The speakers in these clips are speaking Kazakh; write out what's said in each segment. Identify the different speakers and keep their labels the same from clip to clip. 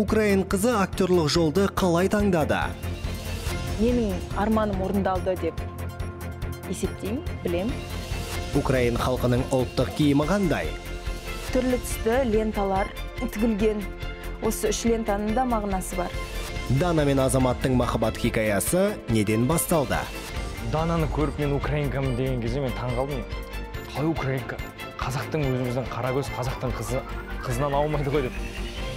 Speaker 1: Украин қызы актерлық жолды қалай таңдады?
Speaker 2: Менің арманым орындалды деп есептеймін, білем.
Speaker 1: Украин халқының ұлттық киімі қандай?
Speaker 2: Түрлі түсті ленталар тігілген. Осы үш лентаның да мағынасы бар.
Speaker 1: Дана мен Азаматтың махаббат хикаясы неден басталды?
Speaker 3: Дананы көріп мен украинкамын деген кезде мен таңғалдым. Қалай украинка? Қазақтың өзіміздің қарагөз қазақтың қызынан аумайды ғой деп.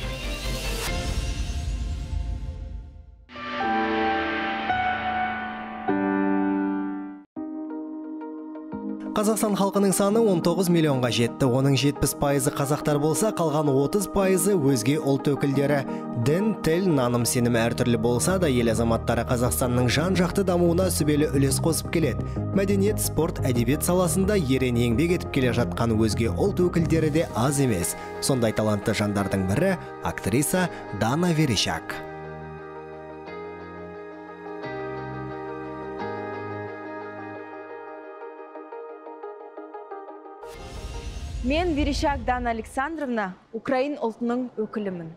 Speaker 1: Қазақстан халқының саны 19 миллионға жетті. Оның 70% қазақтар болса, қалған 30% өзге ұлт өкілдері. Дін, тіл, наным, сенім әртүрлі болса да, ел азаматтары Қазақстанның жан-жақты дамуына сүбелі үлес қосып келеді. Мәдениет, спорт, әдебиет саласында ерен еңбек етіп келе жатқан өзге ұлт өкілдері де аз емес. Сондай талантты жандардың бірі актриса Дана Верещак.
Speaker 2: Мен Верещак Дана Александровна, Украин ұлтының өкілімін.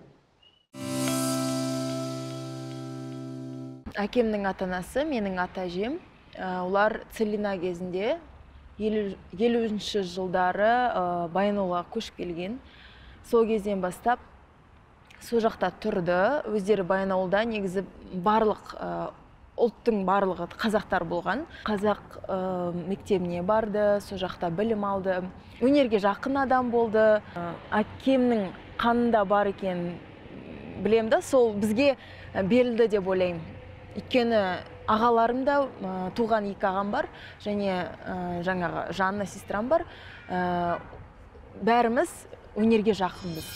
Speaker 2: Әкемнің ата-анасы, менің ата-әжем. Олар Целина кезінде 50-ші жылдары Баянауылға көшіп келген. Сол кезден бастап сол жақта тұрды. Өздері Баянауылда негізі барлық ұлттың барлығы қазақтар болған. Қазақ мектебіне барды, сол жақта білім алды. Өнерге жақын адам болды. Әкемнің қанында бар екен білем да, сол бізге берілді деп ойлаймын. Өйткені ағаларым да туған 2 ағам бар, және жаңағы Жанна сестрам бар. Бәріміз өнерге жақынбыз.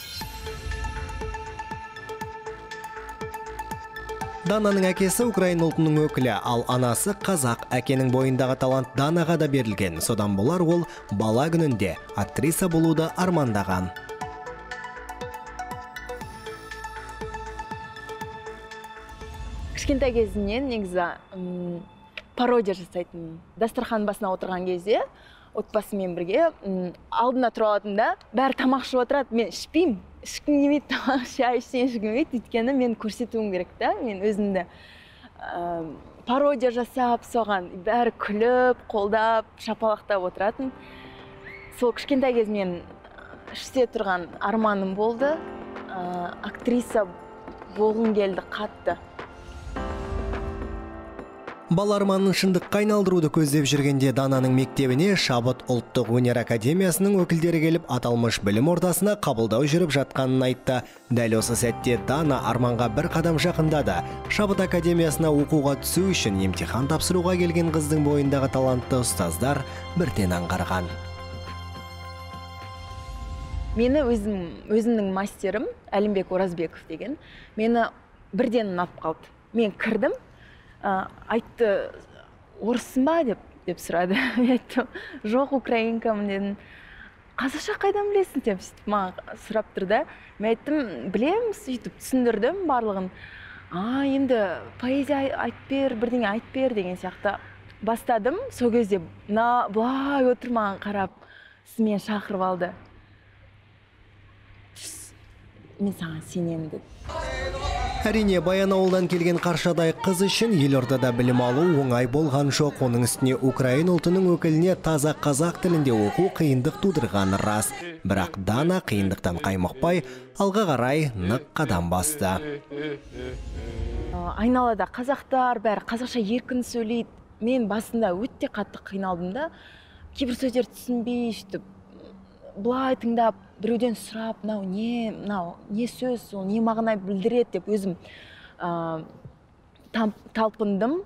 Speaker 1: Дананың әкесі Украин ұлтының өкілі, ал анасы қазақ. Әкенің бойындағы талант Данаға да берілген. Содан болар ол бала күнінде актриса болуды армандаған.
Speaker 2: Кішкентай кезімнен негізі пародия жасайтын. Дастархан басына отырған кезде, отбасымен бірге алдына тұра алатында, бәрі тамақ ішіп отырады, мен ішпеймін. Ішкім келмейді, тамақ шай ішсем ішкім келмейді, өйткені мен көрсетуім керек та, мен өзімді пародия жасап, соған бәрі күліп, қолдап, шапалақтап отыратын. Сол кішкентай кезімнен іште тұрған арманым болды, актриса болғым келді қатты.
Speaker 1: Бала арманын шындыққа айналдыруды көздеп жүргенде Дананың мектебіне Шабыт ұлттық өнер академиясының өкілдері келіп, аталмыш білім ордасына қабылдау жүріп жатқанын айтты. Дәл осы сәтте Дана арманға бір қадам жақындады. Шабыт академиясына оқуға түсу үшін емтихан тапсыруға келген қыздың бойындағы талантты ұстаздар бірден аңғарған.
Speaker 2: Мені өзімнің мастерім Әлімбек Оразбеков деген, мені бірден ұнап қалды. Мен кірдім, айтты, орысын ба деп сұрады. Мен айттым, жоқ, украинкамын дедім. Қазақша қайдан білесің деп маған сұрап тұрды. Мен айттым, білем, сөйтіп түсіндірдім барлығын. Енді поэзия айтып бер, бірдеңе айтып бер деген сияқты бастадым. Сол кезде былай отыр маған қарап, сіз мені шақырып алды. Мен саған сенемін деді.
Speaker 1: Әрине, Баянауылдан келген қаршадай қыз үшін елордада білім алу оңай болған жоқ. Оның үстіне Украин ұлтының өкіліне таза қазақ тілінде оқу қиындық тудырғаны рас. Бірақ Дана қиындықтан қаймықпай, алға қарай нық қадам басты.
Speaker 2: Айналада қазақтар бәрі қазақша еркін сөйлейді. Мен басында өте қатты қиналдым да, кейбір сөздер түсінбей, былай тыңдап, біреуден сұрап, не сөз, не мағына білдіреді деп өзім талпындым.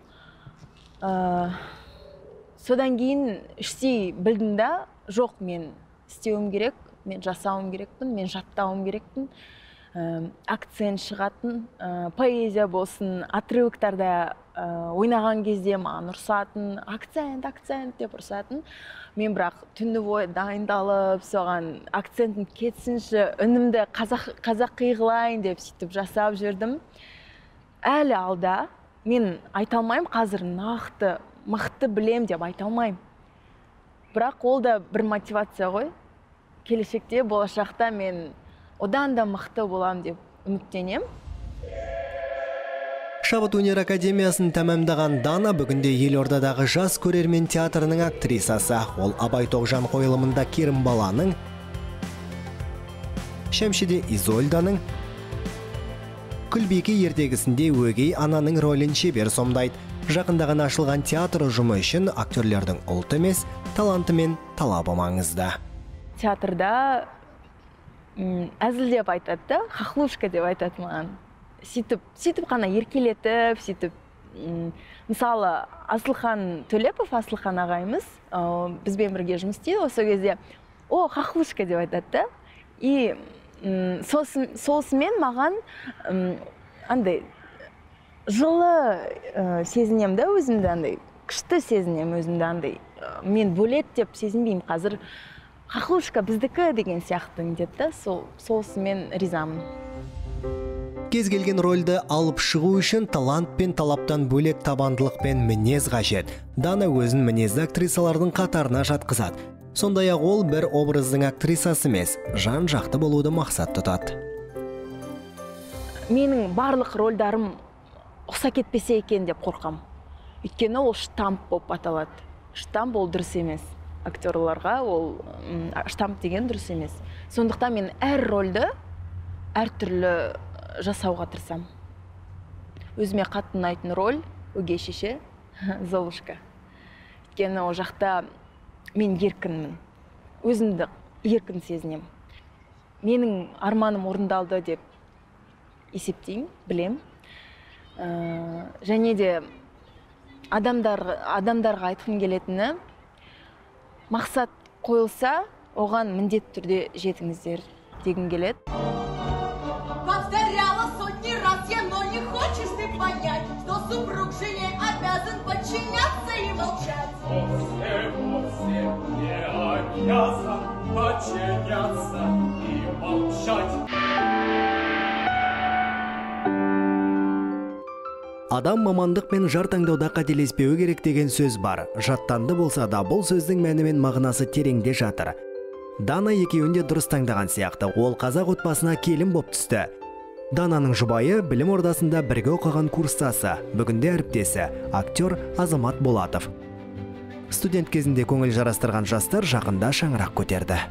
Speaker 2: Содан кейін іштей білдім да, жоқ, мен істеуім керек, мен жасауым керекпін, мен жаттауым керекпін. Акцент шығатын, поэзия болсын, отрывоктарда ойнаған кезде маған ұрсатын, акцент деп ұрсатын. Мен бірақ түнді бойы дайындалып, соған акцентім кетсінші, үнімді қазақ қиғылайын деп сөйтіп жасап жүрдім. Әлі алда, мен айта алмаймын қазір нақты, мықты білем деп айта алмаймын. Бірақ ол да бір мотивация ғой. Келешекте, болашақта мен одан да мықты болам деп үміттенем.
Speaker 1: Шабыт өнер академиясын тәмамдаған Дана бүгінде Елордадағы жас көрермен театрының актрисасы. Ол Абай Тоғжан қойылымында Керімбаланың, Шәмшіде Изольданың, Күлбике ертегісінде өгей ананың рөлін шебер сомдайды. Жақындаған ашылған театр ұжымы үшін актерлердің ұлты емес, таланты мен талабы маңызды.
Speaker 2: Театрда әзілдеп айтады, хохлушка деп айтады маған. Сөйтіп қана еркелетіп, сөйтіп, мысалы, Асылхан Төлепов, Асылхан ағайымыз, бізбен бірге жұмыс істейді, осы кезде, хохлушка деп айтады. И соғысымен маған андай жылы сезінем да өзімді, андай күшті сезінем өзімді, андай мен бөлет деп сезінбеймін қазір. Хохлушка біздікі деген сияқты деді, соғысымен ризамын.
Speaker 1: Кез келген рөлді алып шығу үшін талант пен талаптан бөлек табандылық пен мінез қажет. Дана өзін мінезді актрисалардың қатарына жатқызады. Сондай-ақ ол бір образдың актрисасы емес, жан жақты болуды мақсат тұтады.
Speaker 2: Менің барлық рөлдарым ұқса кетпесе екен деп қорқам. Өйткені ол штамп болып аталады. Штамп ол дұрыс емес. Актерларға ол штамп деген дұрыс емес. Сондықтан мен әр рөлді әртүрлі жасауға тырысам. Өзіме қатты ұнайтын рөл өгей шеше Золушка. Өйткені ол жақта мен еркінмін. Өзімді еркін сезінем. Менің арманым орындалды деп есептеймін, білем. Және де адамдарға айтқым келетіні, мақсат қойылса, оған міндетті түрде жетіңіздер дегім келеді.
Speaker 4: Повторяла сотни раз я, но не хочешь ты понять, что супруг жене обязан подчиняться и молчать.
Speaker 5: Вовсе не обязан подчиняться и молчать.
Speaker 1: Адам мамандық пен жар таңдауда қателеспеуі керек деген сөз бар. Жаттанды болса да бұл сөздің мәні мен мағынасы тереңде жатыр. Дана екеуін де дұрыс таңдаған сияқты. Ол қазақ отбасына келін боп түсті. Дананың жұбайы білім ордасында бірге оқыған курстасы, бүгінде әріптесі, актер Азамат Болатов. Студент кезінде көңіл жарастырған жастар жақында шаңырақ көтерді.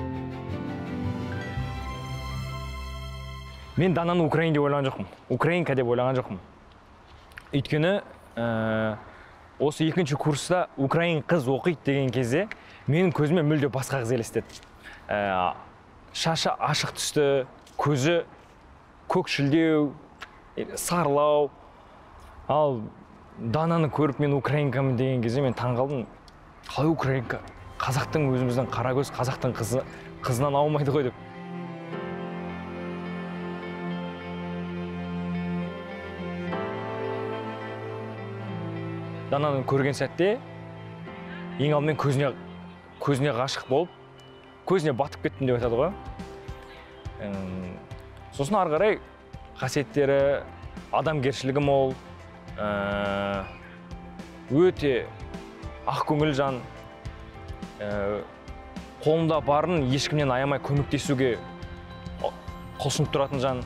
Speaker 3: Мен Дананы Украин деп ойлаған жоқпын. Украинка деп ойлаған жоқпын. Өйткені осы екінші курста Украин қыз оқиды деген кезде менің көзіме мүлде басқа қыз елестеді. Шашы ашық түсті, көзі көкшілдеу, сарлау. Ал Дананы көріп мен украинкамын деген кезде мен таңғалдым. Қалай украинка? Қазақтың өзіміздің қара көз, қазақтың қызынан аумайды ғой деп. Дананы көрген сәтте ең алдымен көзіне ғашық болып, көзіне батып кеттім деп айтады ғой. Сосын ары қарай қасиеттері, адамгершілігі мол, өте ақкөңіл жан, қолында барын ешкімнен аямай көмектесуге құлшынып тұратын жан.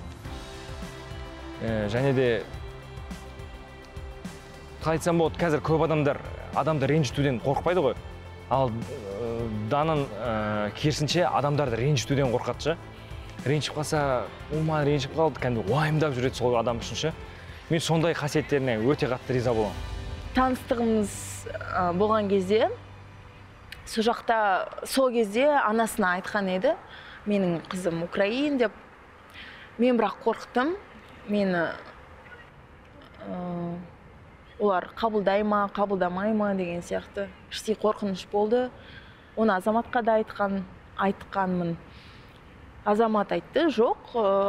Speaker 3: Және де айтсам болады, қазір көп адамды ренжітуден қорықпайды ғой. Ал Данан керісінше адамдарды ренжітуден қорқады. Ренжіп қалса, маған ренжіп қалды, кәдімгі уайымдап жүреді сол адам үшінші. Мен сондай қасиеттеріне өте қатты риза боламын.
Speaker 2: Таныстығымыз болған кезде, сол кезде анасына айтқан еді, менің қызым Украин деп. Мен бірақ қорықтым, мені олар қабылдай ма, қабылдамай ма деген сияқты іштей қорқыныш болды. Оны Азаматқа да айтқанмын. Азамат айтты, жоқ,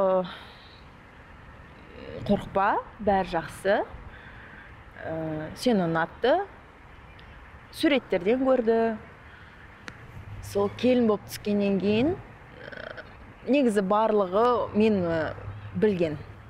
Speaker 2: қорқпа, бәрі жақсы. Сені ұнатты, суреттерден көрді. Сол келін болып түскеннен кейін, негізі барлығы мен білген.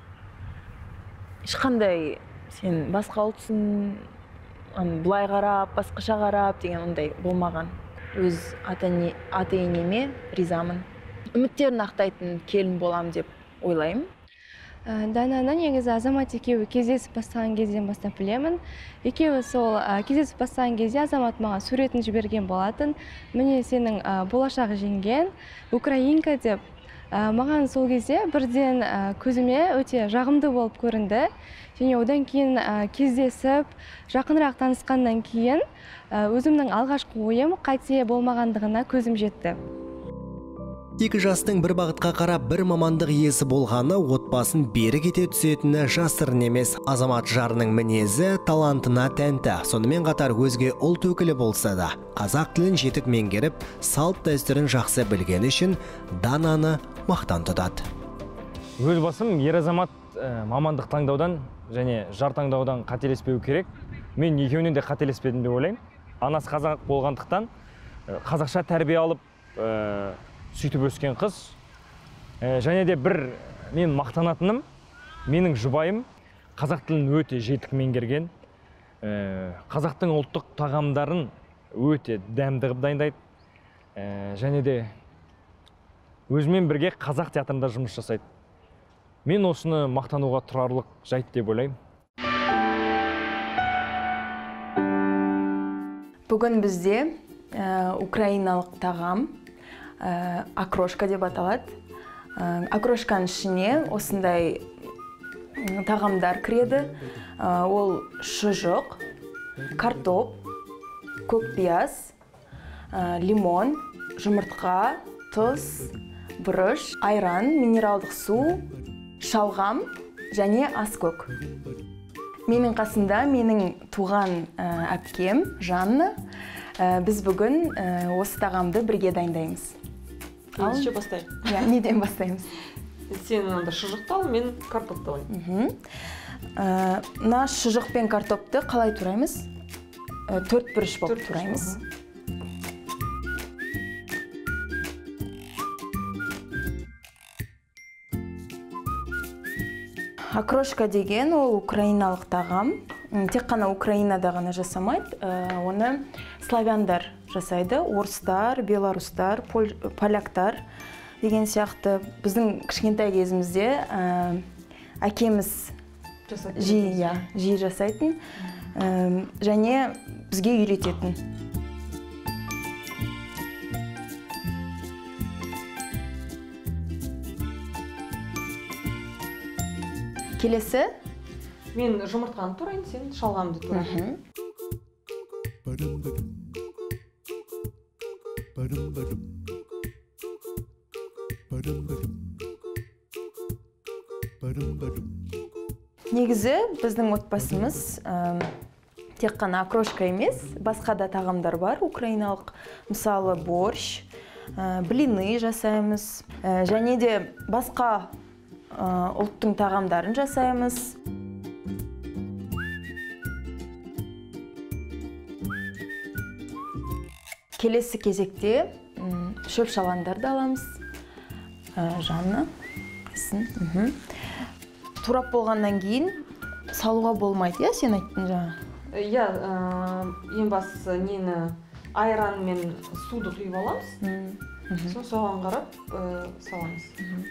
Speaker 2: Ешқандай сен басқа ұлтсың, бұлай қарап, басқаша қарап деген ондай болмаған. Өз ата-енеме ризамын. Үміттерін ақтайтын келін болам деп ойлаймын.
Speaker 6: Дананы негізі Азамат екеуі кездесіп бастаған кезден бастап білемін. Екеуі сол кездесіп бастаған кезде Азамат маған суретін жіберген болатын. Міне сенің болашақ жеңген, украинка деп. Маған сол кезде бірден көзіме өте жағымды болып көрінді. Және одан кейін кездесіп, жақынырақ танысқаннан кейін өзімнің алғашқы ойым қате болмағандығына көзім жетті.
Speaker 1: Екі жастың бір бағытқа қарап бір мамандық иесі болғаны отбасын бері кете түсетіні жасырын емес. Азамат жарының мінезі талантына тәнті. Сонымен қатар өзге ұлт өкілі болса да, қазақ тілін жетік меңгеріп, салт дәстүрін жақсы білгені үшін Дананы мақтан тұтады.
Speaker 3: Өз басым ер азамат мамандық таңдаудан және жар таңдаудан қателеспеу керек. Мен екеуінен де қателеспедім деп ойлаймын. Анасы қазақ болғандықтан қазақша тәрбие алып, сөйтіп өскен қыз. Және де бір мен мақтанатыным, менің жұбайым қазақ тілін өте жетік меңгерген. Қазақтың ұлттық тағамдарын өте дәмді қылып дайындайды. Және де өзімен бірге қазақ театрында жұмыс жасайды. Мен осыны мақтануға тұрарлық жайт деп ойлаймын.
Speaker 2: Бүгін бізде украиналық тағам окрошка деп аталады. Окрошканың ішіне осындай тағамдар кіреді. Ол шұжық, картоп, көкпияз, лимон, жұмыртқа, тұз, бұрыш, айран, минералдық су, шалғам және аскөк. Менің қасында менің туған әпкем Жанна. Біз бүгін осы тағамды бірге дайындаймыз.
Speaker 7: Неше бастайық?
Speaker 2: Неден бастаймыз?
Speaker 7: Сен шұжықты ал, мен картопты алайын.
Speaker 2: Мына шұжық пен картопты қалай тураймыз? 4 бұрыш болып тураймыз. Окрошка деген ол украиналық тағам. Тек қана Украинада ғана жасамайды. Оны славяндар жасайды. Орыстар, белорустар, поляктар деген сияқты. Біздің кішкентай кезімізде әкеміз жиі жасайтын және бізге үйрететін. Келесі?
Speaker 7: Мен жұмыртқаны турайын, сен шалғамды турайын.
Speaker 2: Негізі біздің отбасымыз тек қана окрошка емес, басқа да тағамдар бар украиналық. Мысалы борщ, блины жасаймыз, және де басқа ұлттың тағамдарын жасаймыз. Келесі кезекте шөп шалғандарды аламыз. Жанна, турап болғаннан кейін салуға болмайды, сен айттың жаңа?
Speaker 7: Ең бастысы нені айран мен суды құйып аламыз. Соған қарап саламыз.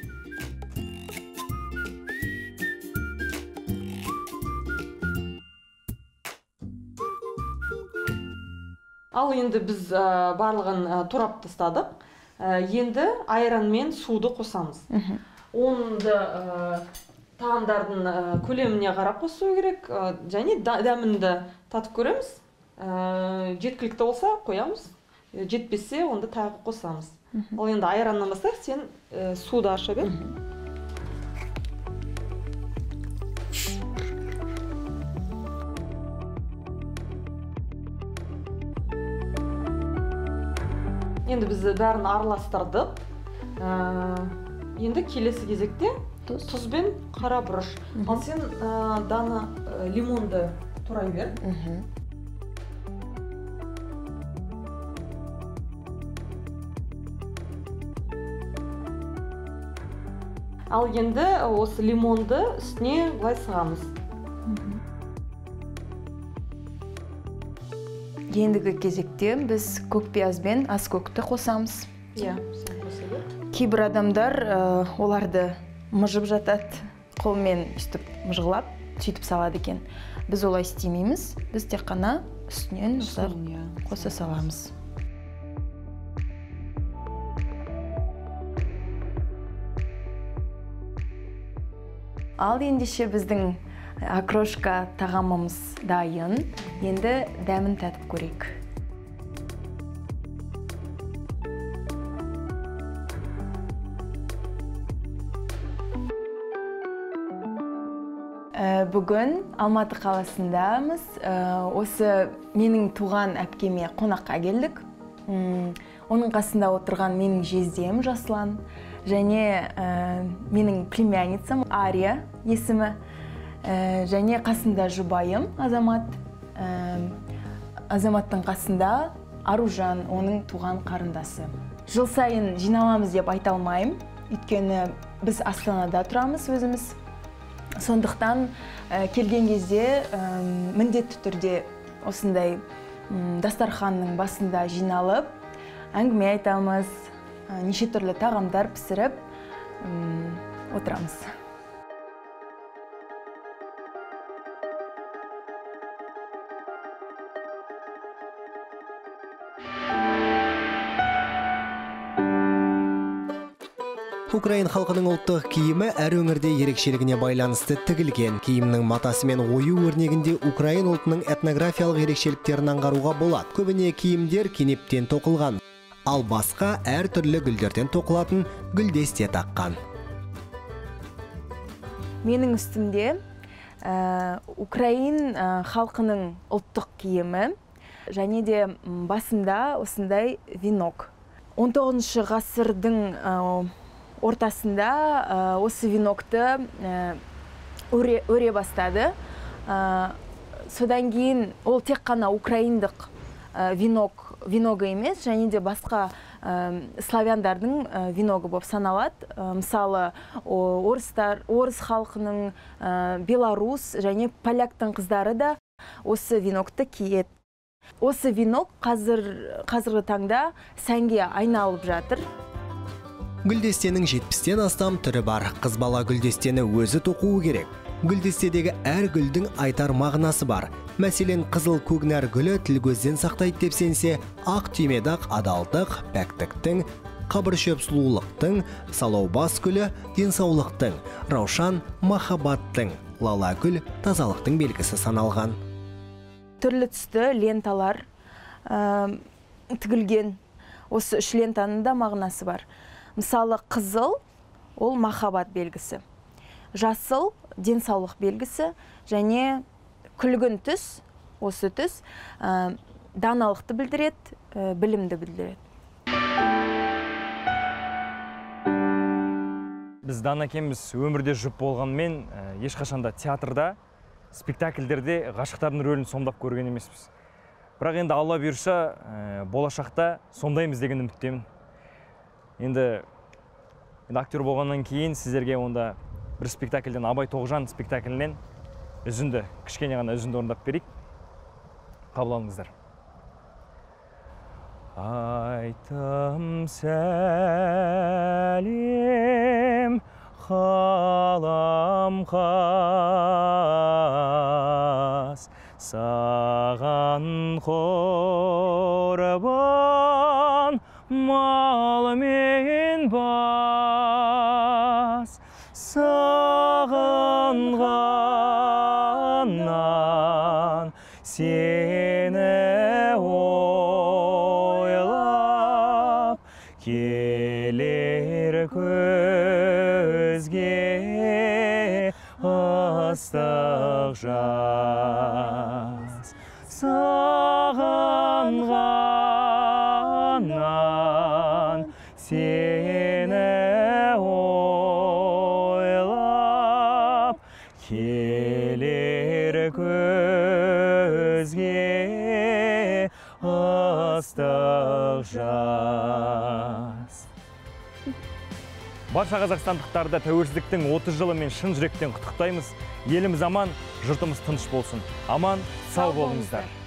Speaker 7: Ал енді біз барлығын турап тастадық. Енді айран мен суды қосамыз. Онды тағамдардың көлеміне қарап қосу керек, және дәмінді татып көреміз. Жеткілікті болса қоямыз, жетпесе онды тағы қосамыз. Ал енді айраннан бастайық, сен суды аша бер. Енді біз бәрін араластырдық. Енді келесі кезекте тұз бен қара бұрыш. Ал сен Дана лимонды турай бер. Ал енді осы лимонды үстіне былай сығамыз.
Speaker 2: Ендігі кезекте біз көкпияз бен аскөкті қосамыз.
Speaker 7: Иә, сен қоса бер.
Speaker 2: Кейбір адамдар оларды мыжып жатады, қолмен үстіп мыжғылап сөйтіп салады екен. Біз олай істемейміз. Біз тек қана үстінен қоса саламыз. Ал ендеше біздің окрошка тағамымыз дайын. Енді дәмін татып көрейік. Бүгін Алматы қаласындамыз. Осы менің туған әпкеме қонаққа келдік. Оның қасында отырған менің жездем Жаслан және менің племянницам Ария есімі. Және қасында жұбайым Азамат. Азаматтың қасында Аружан, оның туған қарындасы. Жыл сайын жиналамыз деп айта алмаймын, өйткені біз Астанада тұрамыз өзіміз. Сондықтан келген кезде міндетті түрде осындай дастарханның басында жиналып, әңгіме айтамыз, неше түрлі тағамдар пісіріп отырамыз.
Speaker 1: Украин халқының ұлттық киімі әр өңірде ерекшелігіне байланысты тігілген. Киімнің матасы мен ою өрнегінде Украин ұлтының этнографиялық ерекшеліктерін аңғаруға болады. Көбіне киімдер кенептен тоқылған, ал басқа әр түрлі гүлдерден тоқылатын гүлдесте таққан.
Speaker 2: Менің үстімде Украин халқының ұлттық киімі және де басында осындай венок. 19 ғасырдың ортасында осы венокты өре бастады. Содан кейін ол тек қана украиндық веногы емес, және де басқа славяндардың веногы болып саналады. Мысалы, орыс халқының, белорус және поляктың қыздары да осы венокты киеді. Осы венок қазіргі таңда сәнге айналып жатыр.
Speaker 1: Гүлдестенің 70-тен астам түрі бар. Қыз бала гүлдестені өзі тоқуы керек. Гүлдестедегі әр гүлдің айтар мағынасы бар. Мәселен, қызыл көкнәр гүлі тіл көзден сақтайды деп сенсе, ақ түймедақ адалдық, пәктіктің, қабыршөп сұлулықтың, салаубас гүлі денсаулықтың, раушан махаббаттың, лала гүл тазалықтың белгісі саналған.
Speaker 2: Түрлі түсті ленталар тігілген. Осы үш лентаның да мағынасы бар. Мысалы, қызыл ол махаббат белгісі, жасыл денсаулық белгісі, және күлгін түс, осы түс даналықты білдіреді, білімді білдіреді.
Speaker 3: Біз Дана екеуміз өмірде жұп болғанмен, ешқашанда театрда, спектакльдерде ғашықтардың рөлін сомдап көрген емеспіз. Бірақ енді Алла бұйырса, болашақта сомдаймыз деген үміттемін. Енді актер болғаннан кейін сіздерге онда бір спектакльден, Абай Тоғжан спектаклінен кішкене ғана үзінді орындап берейік. Қабыл алыңыздар. Айтым сәлем, қалам қас, саған қорбан, мал мен бас, сағынғаннан сені ойлап, келер көзге ыстық жас. Сағынғаннан сені ойлап, келер көзге ыстық жас. Барша қазақстандықтарды тәуелсіздіктің 30 жылымен шын жүректен құттықтаймыз. Еліміз аман, жұртымыз тыныш болсын. Аман, сау болыңыздар.